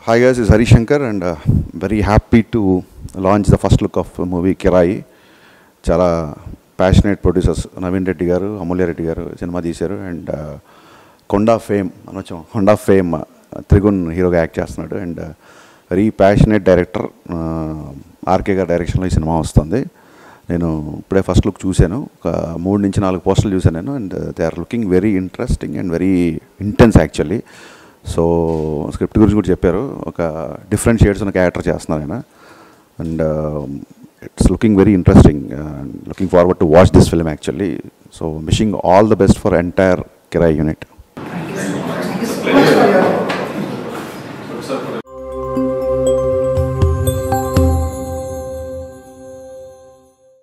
Hi guys, this is Harish shanker and very happy to launch the first look of the movie KIRAYI. Chala passionate producers Naveen Reddy garu, Amulya Reddy garu cinema teesaru and Konda fame Trigun hero ga act chestunadu and very passionate director RK గారి direction లో ఈ cinema వస్తుంది. నేను ఇప్పుడే first look చూశాను, ఒక 3 నుంచి 4 పోస్టర్లు చూశాను నేను and they are looking very interesting and very intense actually. So script గురించి కూడా చెప్పారు, ఒక డిఫరెంట్ షేడ్స్ ఉన్న క్యారెక్టర్ చేస్తున్నారు ఆయన and it's looking very interesting. Looking forward to watch this film actually. So wishing all the best for entire KIRAYI unit.